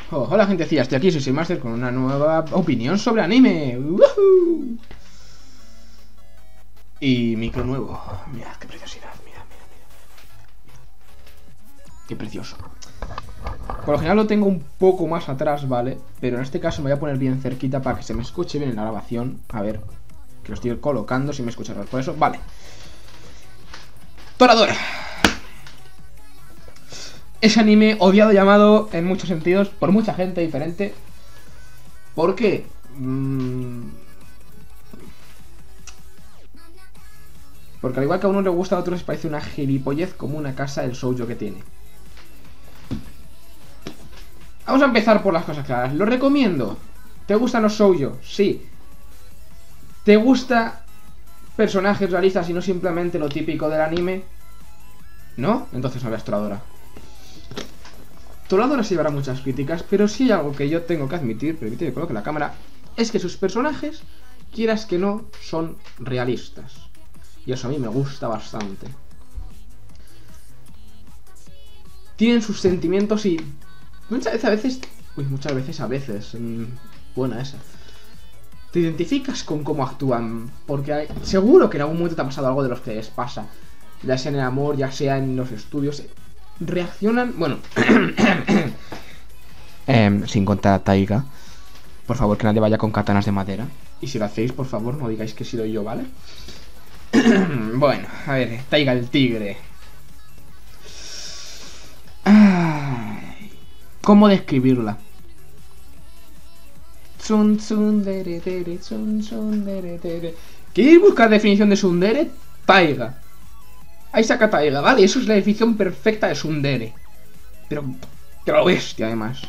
Oh, hola gentecilla, estoy aquí, soy Master con una nueva opinión sobre anime. ¡Woohoo! Y micro nuevo. Mirad qué preciosidad, mirad. Qué precioso. Por lo general lo tengo un poco más atrás, ¿vale? Pero en este caso me voy a poner bien cerquita para que se me escuche bien en la grabación. A ver, que lo estoy colocando, si me escucha raro. Por eso, vale. Toradora. Ese anime odiado, llamado en muchos sentidos por mucha gente diferente. ¿Por qué? Porque al igual que a uno le gusta, a otros les parece una gilipollez como una casa el shoujo que tiene. Vamos a empezar por las cosas claras. Lo recomiendo. ¿Te gustan los shoujo? Sí. ¿Te gusta personajes realistas y no simplemente lo típico del anime? ¿No? Entonces no veas Toradora. Toradora se llevará muchas críticas, pero sí hay algo que yo tengo que admitir, permíteme que coloque la cámara, es que sus personajes, quieras que no, son realistas. Y eso a mí me gusta bastante. Tienen sus sentimientos y muchas veces, buena esa. Te identificas con cómo actúan, porque seguro que en algún momento te ha pasado algo de los que les pasa. Ya sea en el amor, ya sea en los estudios. Reaccionan, bueno, sin contar a Taiga. Por favor, que nadie vaya con katanas de madera. Y si lo hacéis, por favor, no digáis que he sido yo, ¿vale? Bueno, a ver, Taiga el tigre. Ay, ¿cómo describirla? ¿Queréis buscar definición de tsundere? Taiga. Ahí saca Taiga, ¿vale? Eso es la definición perfecta de tsundere. Pero que lo bestia, además.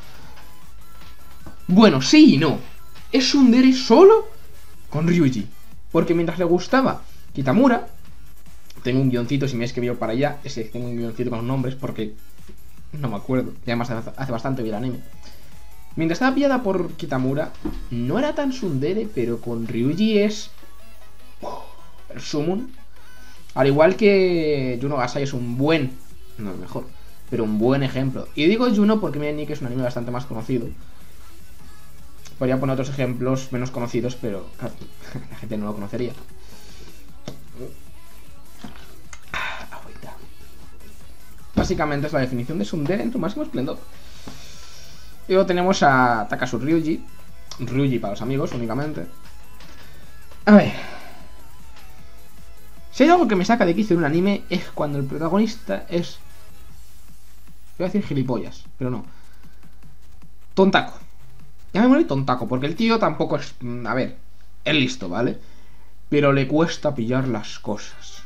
Bueno, sí y no. Es tsundere solo con Ryuji. Porque mientras le gustaba Kitamura, tengo un guioncito, si me he escrito para allá, tengo un guioncito con los nombres porque no me acuerdo. Y además hace bastante bien el anime. Mientras estaba pillada por Kitamura, no era tan tsundere, pero con Ryuji es el summon. Al igual que Juno Gasai es un buen, no el mejor, pero un buen ejemplo. Y digo Juno porque Mirai Nikki es un anime bastante más conocido. Podría poner otros ejemplos menos conocidos, pero claro, la gente no lo conocería. Básicamente es la definición de tsundere en su máximo esplendor. Y luego tenemos a Takasu Ryuji. Ryuji para los amigos únicamente. A ver, si hay algo que me saca de quicio en un anime es cuando el protagonista es... Voy a decir gilipollas, pero no. Tontaco. Llamémosle tontaco, porque el tío tampoco es... A ver, es listo, ¿vale? Pero le cuesta pillar las cosas.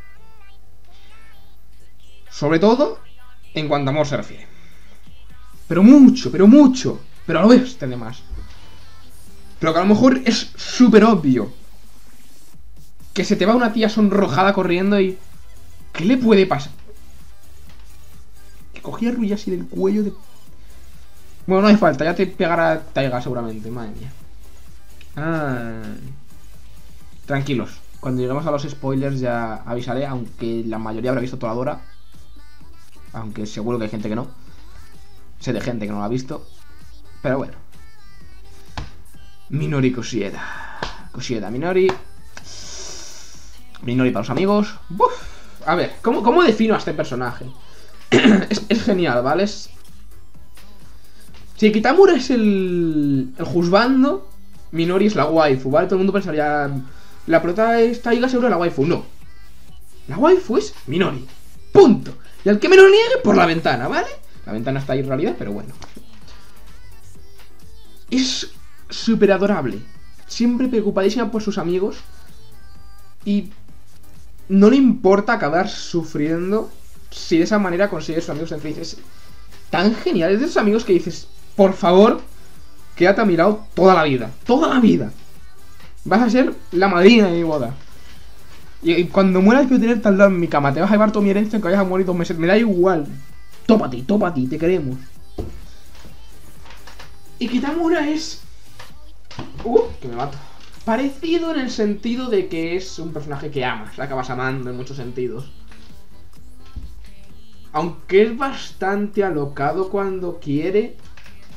Sobre todo en cuanto a amor se refiere. Pero mucho. Pero a lo bestia además. Pero que a lo mejor es súper obvio. Que se te va una tía sonrojada corriendo y... ¿Qué le puede pasar? Que cogía a Ryuji así del cuello de... Bueno, no hace falta, ya te pegará Taiga seguramente, madre mía. Tranquilos, cuando lleguemos a los spoilers ya avisaré, aunque la mayoría habrá visto Toradora. Aunque seguro que hay gente que no. Sé de gente que no lo ha visto. Pero bueno. Minori Koshieda. Minori para los amigos. ¡Buf! A ver, ¿cómo defino a este personaje? es genial, ¿vale? Si Kitamura es el juzgando, Minori es la waifu, ¿vale? Todo el mundo pensaría... La prota es Taiga, seguro la waifu. No. La waifu es Minori. Punto. Y al que me lo niegue, por la ventana, ¿vale? La ventana está ahí en realidad, pero bueno. Es súper adorable. Siempre preocupadísima por sus amigos. Y no le importa acabar sufriendo si de esa manera consigue sus amigos ser felices. Tan genial. Es de esos amigos que dices, por favor, quédate a mi lado toda la vida. Toda la vida. Vas a ser la madrina de mi boda. Y cuando mueras quiero tenerte al lado en mi cama. Te vas a llevar toda mi herencia aunque vayas a morir 2 meses. Me da igual. Tópate, te queremos. Y Kitamura es... que me mato. Parecido en el sentido de que es un personaje que amas. La acabas amando en muchos sentidos. Aunque es bastante alocado cuando quiere.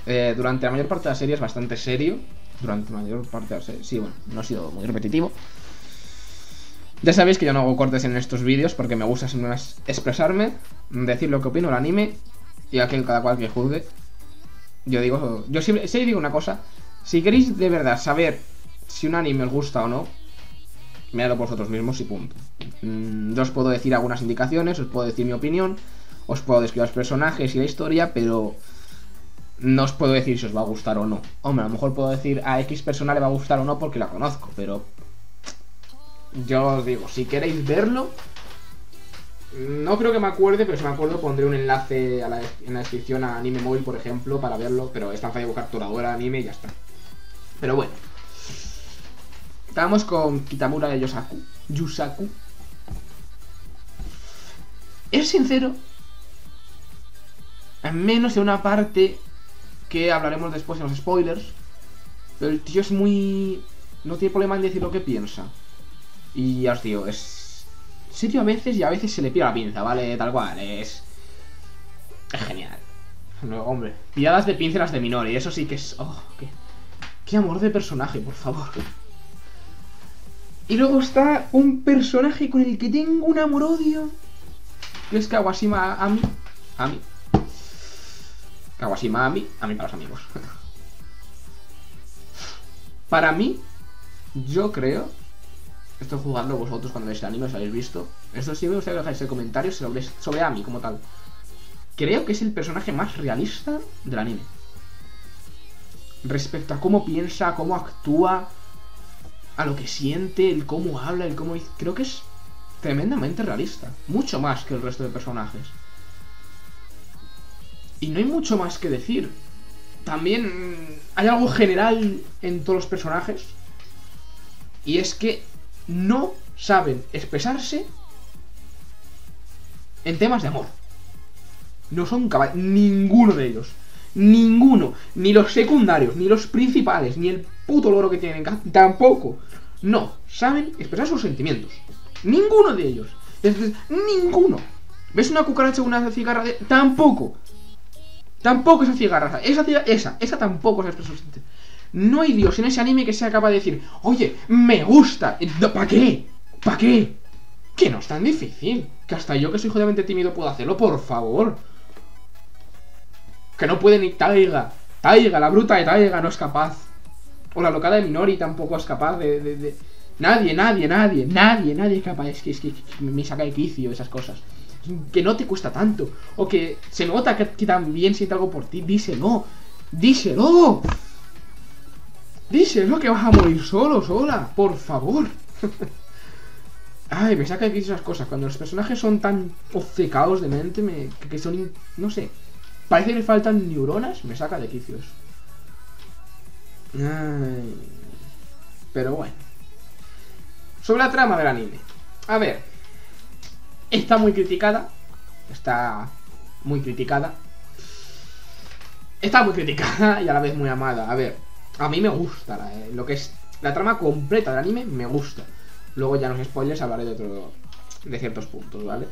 Durante la mayor parte de la serie es bastante serio. Durante la mayor parte de la serie, sí, bueno, no ha sido muy repetitivo. Ya sabéis que yo no hago cortes en estos vídeos porque me gusta siempre expresarme, decir lo que opino del anime y aquel cada cual que juzgue. Yo siempre digo una cosa: si queréis de verdad saber si un anime os gusta o no, miradlo por vosotros mismos y punto. Yo os puedo decir algunas indicaciones, os puedo decir mi opinión, os puedo describir los personajes y la historia, pero no os puedo decir si os va a gustar o no. Hombre, a lo mejor puedo decir a X persona le va a gustar o no porque la conozco, pero yo os digo, si queréis verlo, no creo que me acuerde, pero si me acuerdo pondré un enlace en la descripción a Anime Móvil, por ejemplo, para verlo, pero es tan fácil buscar Toradora anime y ya está. Pero bueno, estamos con Kitamura de Yusaku. Es sincero, en menos de una parte que hablaremos después en los spoilers, pero el tío es muy... no tiene problema en decir lo que piensa. Y ya os digo, es serio a veces y a veces se le pilla la pinza, ¿vale? Tal cual, es genial. No, hombre, pilladas de pincelas de Minori, eso sí que es... oh, qué amor de personaje, por favor. Y luego está un personaje con el que tengo un amor-odio, que es Kawashima Ami. Kawashima Ami para los amigos. Para mí, yo creo... esto juzgadlo vosotros cuando veáis el anime, os habéis visto. Esto sí me gustaría que dejáis en comentarios sobre Ami como tal. Creo que es el personaje más realista del anime. Respecto a cómo piensa, cómo actúa, a lo que siente, el cómo habla, el cómo... creo que es tremendamente realista. Mucho más que el resto de personajes. Y no hay mucho más que decir. También hay algo general en todos los personajes. Y es que no saben expresarse en temas de amor. No son caballos, ninguno de ellos. Ninguno, ni los secundarios, ni los principales, ni el puto loro que tienen, tampoco. No, saben expresar sus sentimientos. Ninguno de ellos. Ninguno. ¿Ves una cucaracha o una cigarra? Tampoco. Tampoco esa cigarra. Esa tampoco se expresa sus sentimientos. No hay Dios en ese anime que sea capaz de decir, oye, me gusta. ¿Para qué? ¿Para qué? Que no es tan difícil. Que hasta yo, que soy jodidamente tímido, puedo hacerlo, por favor. Que no puede ni Taiga. Taiga, la bruta de Taiga no es capaz. O la locada de Minori tampoco es capaz de... Nadie es capaz. Es que me saca de quicio esas cosas. Que no te cuesta tanto. O que se nota que también siente algo por ti. Díselo. Díselo. Díselo que vas a morir solo, sola. Por favor. Ay, me saca de quicio esas cosas. Cuando los personajes son tan obcecados de mente, que son... no sé. Parece que le faltan neuronas. Me saca de quicios. Ay. Pero bueno. Sobre la trama del anime. A ver. Está muy criticada. Está muy criticada y a la vez muy amada. A ver, a mí me gusta lo que es la trama completa del anime, me gusta. Luego ya en los spoilers hablaré de ciertos puntos, ¿vale?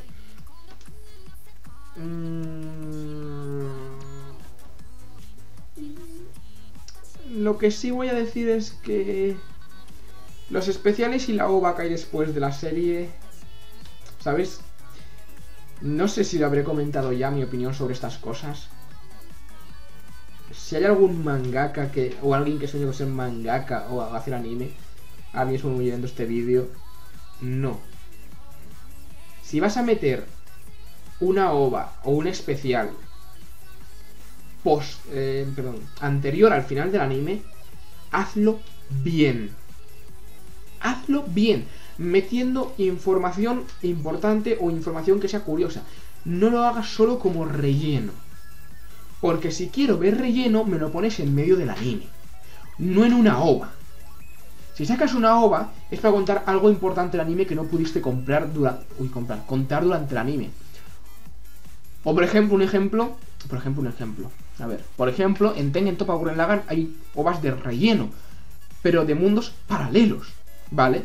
Lo que sí voy a decir es que los especiales y la OVA que hay después de la serie, ¿sabes? No sé si lo habré comentado ya mi opinión sobre estas cosas. Si hay algún mangaka o alguien que sueñe con ser mangaka o hacer anime, a mí mismo viendo este vídeo, no. Si vas a meter una OVA o un especial anterior al final del anime, hazlo bien. Hazlo bien, metiendo información importante o información que sea curiosa. No lo hagas solo como relleno. Porque si quiero ver relleno, me lo pones en medio del anime, no en una OVA. Si sacas una OVA, es para contar algo importante del anime que no pudiste contar durante el anime. O por ejemplo, un ejemplo. A ver, por ejemplo, en Tengen Toppa Gurren Lagann hay OVAs de relleno, pero de mundos paralelos, ¿vale?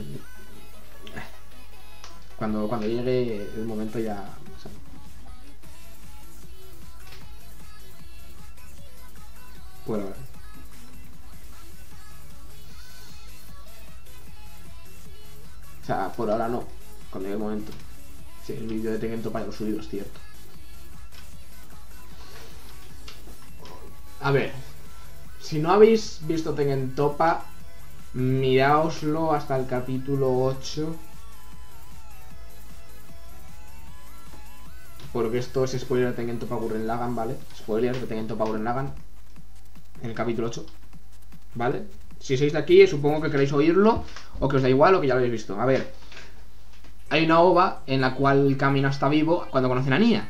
Cuando llegue el momento ya... Por ahora. O sea, por ahora no. Cuando llegue el momento. Sí, el vídeo de Tengen Toppa ya lo he subido, es cierto. A ver. Si no habéis visto Tengen Toppa, miraoslo hasta el capítulo 8. Porque esto es spoiler de Tengen Toppa Gurren Lagann, ¿vale? Spoiler de Tengen Toppa Gurren Lagann. En el capítulo 8. ¿Vale? Si sois de aquí, supongo que queréis oírlo. O que os da igual o que ya lo habéis visto. A ver. Hay una ova en la cual Kamina está vivo cuando conocen a Nia.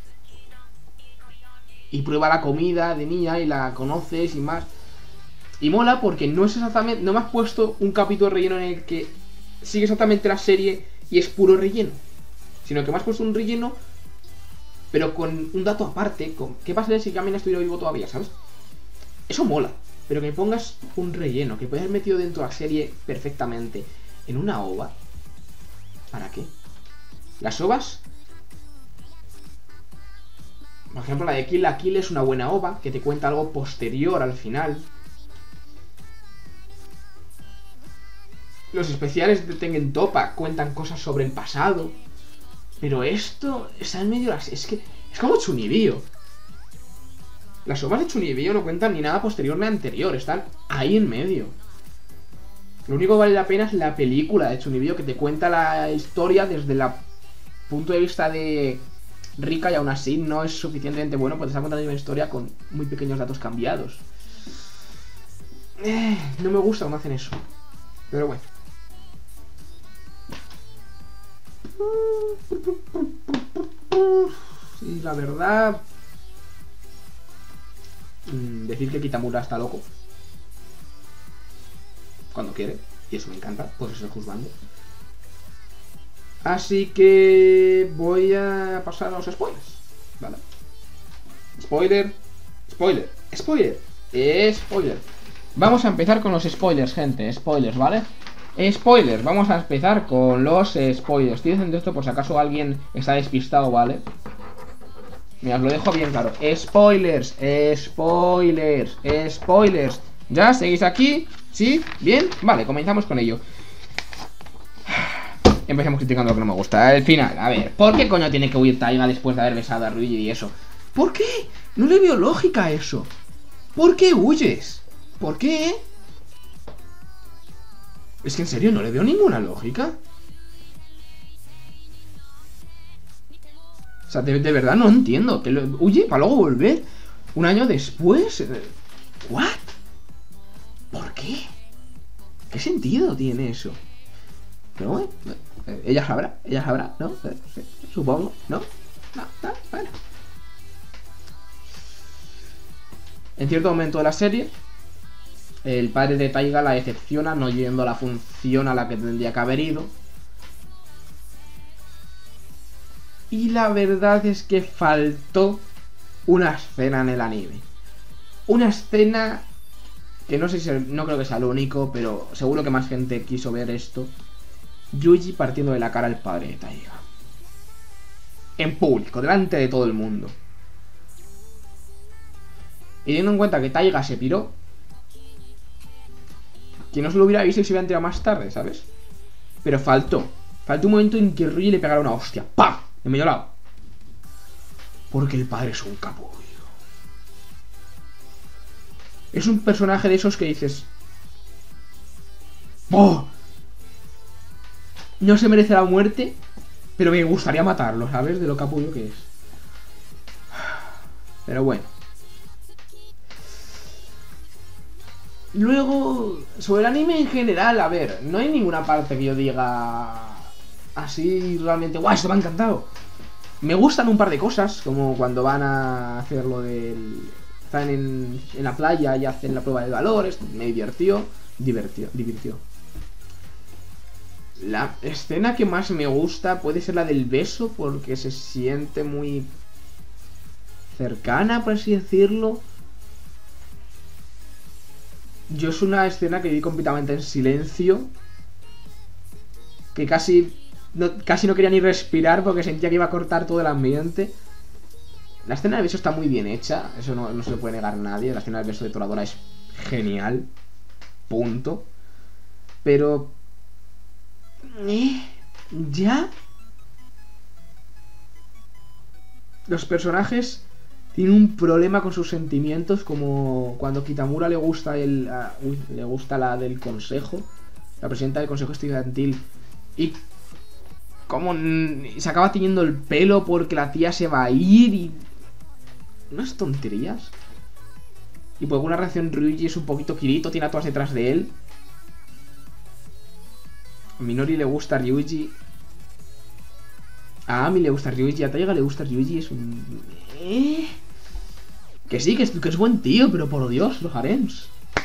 Y prueba la comida de Nia y la conoces y más. Y mola porque no es exactamente... No me has puesto un capítulo relleno en el que sigue exactamente la serie y es puro relleno. Sino que me has puesto un relleno, pero con un dato aparte. ¿Qué pasaría si Kamina estuviera vivo todavía, sabes? Eso mola. Pero que me pongas un relleno que puedes haber metido dentro de la serie perfectamente en una ova. ¿Para qué? Las ovas, por ejemplo, la de Kill la Kill es una buena ova que te cuenta algo posterior al final. Los especiales de Tengen Toppa cuentan cosas sobre el pasado. Pero esto está en medio de las... Es que es como Chunibyo. Las ovas de Chunibyo no cuentan ni nada posterior ni anterior. Están ahí en medio. Lo único que vale la pena es la película de Chunibyo, que te cuenta la historia desde el punto de vista de Rika, y aún así no es suficientemente bueno porque te está contando una historia con muy pequeños datos cambiados. No me gusta cuando hacen eso. Pero bueno. Sí, la verdad... decir que Kitamura está loco cuando quiere, y eso me encanta, pues estoy juzgando. Así que voy a pasar a los spoilers, ¿vale? Spoiler, spoiler, spoiler, spoiler. Vamos a empezar con los spoilers, gente, spoilers, ¿vale? Spoilers, vamos a empezar con los spoilers. Estoy diciendo esto por si acaso alguien está despistado, ¿vale? Mira, os lo dejo bien claro. Spoilers, spoilers, spoilers. ¿Ya? ¿Seguís aquí? ¿Sí? ¿Bien? Vale, comenzamos con ello. Empecemos criticando lo que no me gusta. El final, a ver, ¿por qué coño tiene que huir Taiga después de haber besado a Ryuji y eso? ¿Por qué? No le veo lógica a eso. ¿Por qué huyes? ¿Por qué? Es que en serio no le veo ninguna lógica. O sea, de verdad no entiendo. Huye para luego volver un año después. ¿What? ¿Por qué? ¿Qué sentido tiene eso? Pero bueno, ella sabrá, ¿no? Sí, supongo, ¿no? No, bueno. En cierto momento de la serie, el padre de Taiga la decepciona no yendo a la función a la que tendría que haber ido. Y la verdad es que faltó una escena en el anime. Una escena que no sé si... No creo que sea lo único, pero seguro que más gente quiso ver esto. Yuji partiendo de la cara al padre de Taiga. En público, delante de todo el mundo. Y teniendo en cuenta que Taiga se piró, que no se lo hubiera visto y se hubiera enterado más tarde, ¿sabes? Pero faltó un momento en que Ryuji le pegara una hostia. ¡Pam! En medio lado. Porque el padre es un capullo. Es un personaje de esos que dices... ¡Oh! No se merece la muerte, pero me gustaría matarlo, ¿sabes? De lo capullo que es. Pero bueno. Luego, sobre el anime en general, a ver, no hay ninguna parte que yo diga así realmente, ¡guau! Esto me ha encantado. Me gustan un par de cosas, como cuando van a hacer lo del... Están en la playa y hacen la prueba de valores. Me divirtió. La escena que más me gusta puede ser la del beso, porque se siente muy cercana, por así decirlo. Yo es una escena que vi completamente en silencio, que casi no quería ni respirar porque sentía que iba a cortar todo el ambiente. La escena del beso está muy bien hecha. Eso no se le puede negar a nadie. La escena del beso de Toradora es genial. Punto. Pero... ¿ya? Los personajes tienen un problema con sus sentimientos, como cuando Kitamura le gusta le gusta la del consejo, la presidenta del consejo estudiantil, y como se acaba tiñendo el pelo porque la tía se va a ir y... unas tonterías. Y por alguna razón Ryuji es un poquito Kirito, tiene a todas detrás de él. A Minori le gusta Ryuji. A Ami le gusta Ryuji, a Taiga le gusta Ryuji, es un... Que sí, que es buen tío, pero por Dios, los harems.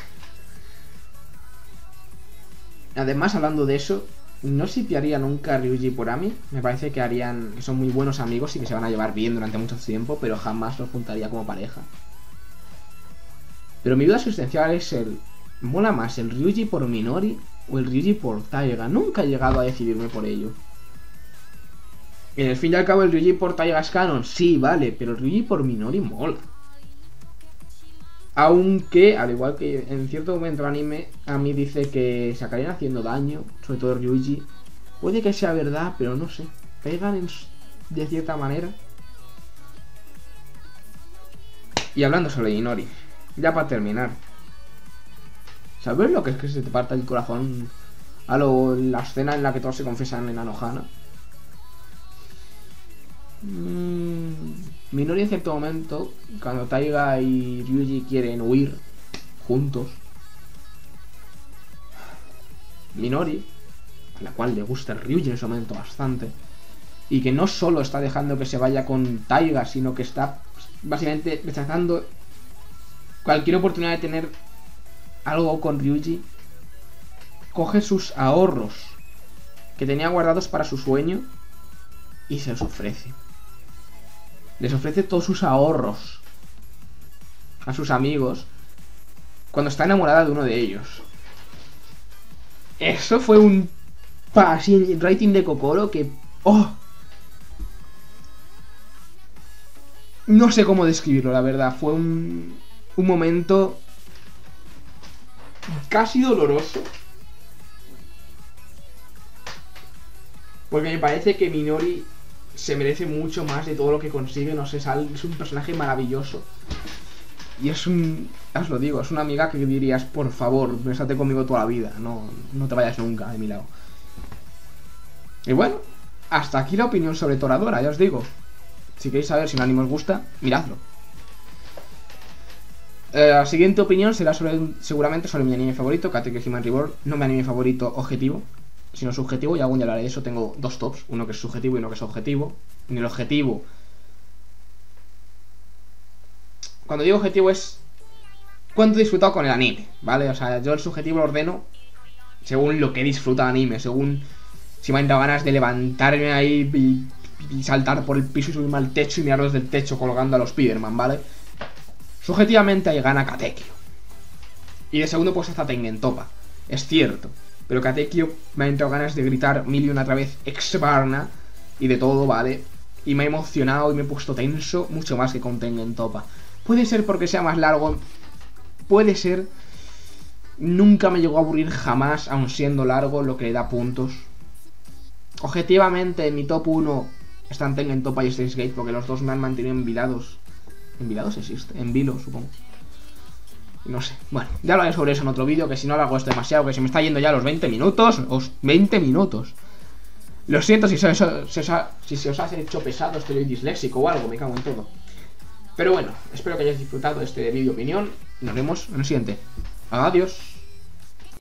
Además, hablando de eso, no shippearía nunca a Ryuji por Ami. Me parece que son muy buenos amigos y que se van a llevar bien durante mucho tiempo, pero jamás los juntaría como pareja. Pero mi duda existencial es ¿mola más el Ryuji por Minori o el Ryuji por Taiga? Nunca he llegado a decidirme por ello. En el fin y al cabo el Ryuji por Taiga es canon, sí, vale, pero el Ryuji por Minori mola. Aunque, al igual que en cierto momento el anime, a mí dice que se acabarían haciendo daño, sobre todo Ryuji. Puede que sea verdad, pero no sé. Pegan de cierta manera. Y hablando sobre Minori, ya para terminar, ¿sabes lo que es que se te parta el corazón a la escena en la que todos se confesan en Anohana? Minori en cierto momento, cuando Taiga y Ryuji quieren huir juntos, Minori, a la cual le gusta el Ryuji en ese momento bastante, y que no solo está dejando que se vaya con Taiga, sino que está básicamente rechazando cualquier oportunidad de tener algo con Ryuji, coge sus ahorros que tenía guardados para su sueño y se los ofrece. Les ofrece todos sus ahorros a sus amigos cuando está enamorada de uno de ellos. Eso fue un rating de Kokoro que... ¡oh! No sé cómo describirlo, la verdad. Fue un momento casi doloroso. Porque me parece que Minori se merece mucho más de todo lo que consigue. No sé, es un personaje maravilloso. Y es os lo digo, es una amiga que dirías, por favor, estate conmigo toda la vida. No te vayas nunca de mi lado. Y bueno, hasta aquí la opinión sobre Toradora, ya os digo. Si queréis saber si un anime os gusta, miradlo. La siguiente opinión será seguramente sobre mi anime favorito, Katekyo Hitman Reborn. No mi anime favorito objetivo, sino subjetivo, y algún día hablaré de eso. Tengo dos tops, uno que es subjetivo y uno que es objetivo. En el objetivo, cuando digo objetivo es cuánto he disfrutado con el anime, ¿vale? O sea, yo el subjetivo lo ordeno según lo que he disfrutado del anime, según si me han dado ganas de levantarme ahí y saltar por el piso y subirme al techo y mirar desde el techo colgando a los Spiderman, ¿vale? Subjetivamente ahí gana Katekyo. Y de segundo pues está Tengen Toppa. Es cierto, pero Katekyo me ha entrado ganas de gritar mil y una otra vez Ex Barna y de todo, ¿vale? Y me ha emocionado y me he puesto tenso mucho más que con Tengen Toppa. Puede ser porque sea más largo, puede ser. Nunca me llegó a aburrir jamás, aun siendo largo, lo que le da puntos. Objetivamente, en mi top 1 están Tengen Toppa y Steins Gate, porque los dos me han mantenido envilados. ¿Envilados existe? En vilo, supongo. No sé. Bueno, ya hablaré sobre eso en otro vídeo, que si no lo hago esto demasiado, que se me está yendo ya los 20 minutos. 20 minutos. Lo siento si se os ha hecho pesado, estoy disléxico o algo, me cago en todo. Pero bueno, espero que hayáis disfrutado de este vídeo opinión. Nos vemos en el siguiente. Adiós.